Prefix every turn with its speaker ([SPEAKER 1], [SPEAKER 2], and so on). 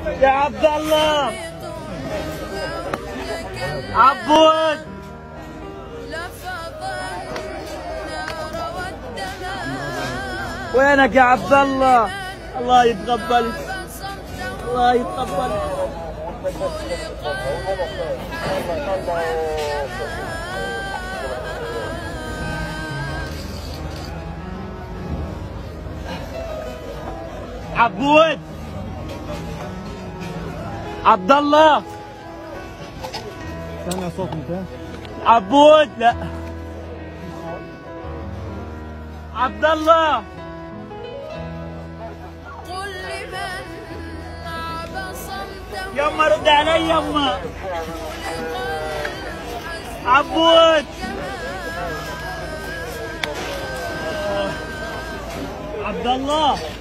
[SPEAKER 1] يا عبد الله عبود وينك يا عبد الله؟ الله يتقبلك، الله يتقبلك. عبود عبد الله
[SPEAKER 2] سامع صوت انت؟
[SPEAKER 1] عبود لا عبد الله
[SPEAKER 3] قل لمن عبصمته
[SPEAKER 1] يما رد علي يما. عبود عبد الله